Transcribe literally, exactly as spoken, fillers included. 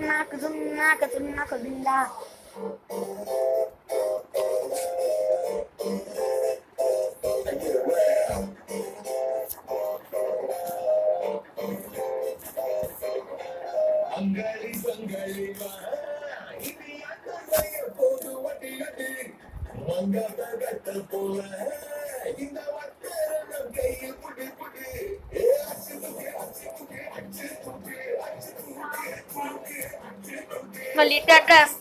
துண்ணாக்கு துண்ணாக்கு துண்ணாக்கு துண்டா. அங்காளி பங்காளி வா இது அந்த போது வட்டி கட்டி மங்காத கட்ட போல இந்த வட்டர கையில் புடி புடி Maldita casa.